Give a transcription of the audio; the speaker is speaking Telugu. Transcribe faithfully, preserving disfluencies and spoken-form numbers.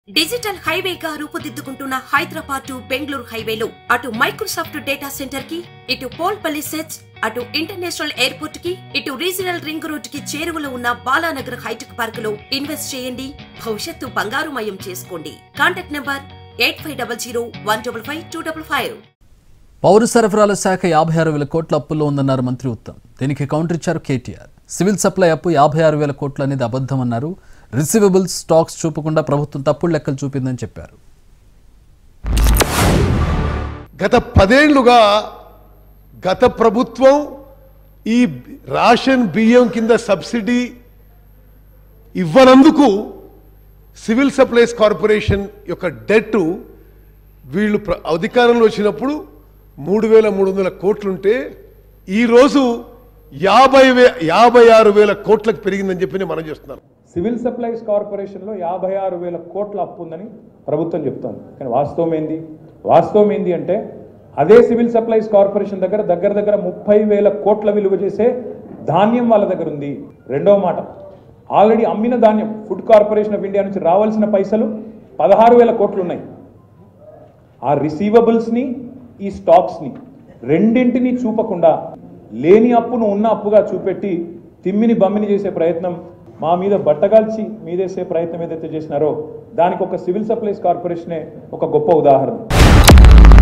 డిజిటల్ హైవేగా రూపుదిద్దుకుంటున్న హైదరాబాద్ టు బెంగళూరు హైవేలో అటు మైక్రోసాఫ్ట్ డేటా సెంటర్ కి, ఇటు పోల్పల్లి సెట్స్, అటు ఇంటర్నేషనల్ ఎయిర్పోర్ట్ కి, ఇటు రీజనల్ రింగ్ రోడ్ కి చేరువలో ఉన్న బాలానగర్ హైటెక్ పార్క్ లో ఇన్వెస్ట్ చేయండి. భవిష్యత్తు బంగారుమయం చేసుకోండి. Contact number eight five double zero one double five two double five. పౌర సరఫరాల శాఖ యాభై ఆరు వేల కోట్ల అప్పుల్లో ఉందన్నారు మంత్రి ఉత్తమ్. దీనికి కౌంటర్ ఇచ్చారు కేటీఆర్. సివిల్ సప్లై అప్పు యాభై ఆరు వేల కోట్లు అనేది అబద్ధం అన్నారు. రిసీవబుల్స్ స్టాక్స్ చూపకుండా ప్రభుత్వం తప్పుడు లెక్కలు చూపిందని చెప్పారు. గత పదేళ్లుగా గత ప్రభుత్వం ఈ రేషన్ బియ్యం కింద సబ్సిడీ ఇవ్వనందుకు సివిల్ సప్లైస్ కార్పొరేషన్ యొక్క డెట్ వీళ్ళు అధికారంలో వచ్చినప్పుడు మూడు వేల మూడు వందల కోట్లుంటే ఈరోజు యాభై వే యాభై ఆరు వేల కోట్లకు పెరిగిందని చెప్పి మనం చేస్తున్నాం. సివిల్ సప్లైస్ కార్పొరేషన్లో యాభై ఆరు వేల కోట్ల అప్పు ఉందని ప్రభుత్వం చెప్తోంది. కానీ వాస్తవం ఏంది వాస్తవం ఏంది అంటే అదే సివిల్ సప్లైస్ కార్పొరేషన్ దగ్గర దగ్గర దగ్గర ముప్పై వేల కోట్ల విలువ చేసే ధాన్యం వాళ్ళ దగ్గర ఉంది. రెండవ మాట, ఆల్రెడీ అమ్మిన ధాన్యం ఫుడ్ కార్పొరేషన్ ఆఫ్ ఇండియా నుంచి రావాల్సిన పైసలు పదహారు వేల కోట్లు ఉన్నాయి. ఆ రిసీవబుల్స్ని ఈ స్టాక్స్ని రెండింటినీ చూపకుండా లేని అప్పును ఉన్న అప్పుగా చూపెట్టి తిమ్మిని బమ్మిని చేసే ప్రయత్నం, మా మీద బట్టగాల్చి మీదేసే ప్రయత్నం ఏదైతే చేసినారో దానికి ఒక సివిల్ సప్లైస్ కార్పొరేషనే ఒక గొప్ప ఉదాహరణ.